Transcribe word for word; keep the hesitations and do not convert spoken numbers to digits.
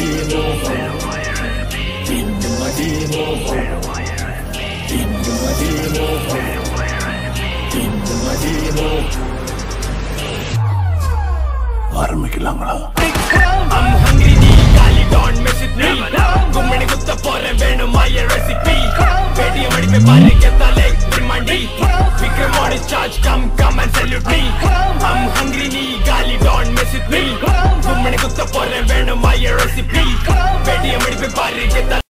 demo, into my demo, into my demo, into my demo. ஆரம்பிக்கலாங்களா? I'm hungry, நீ காலி don't mess with me. கும்மணி குத்த போறேன் வேணும் my recipe. பேடியம் அடிப்பே பாரு கெத்தாலே பிரிமாண்டி. விக்ரமோட charge come come and salute me. I'm hungry, நீ காலி don't mess with me. கும்மணி குத்த போறேன் வேணும் my recipe. பேடியம் அடிப்பே பாரு கெத்தாலே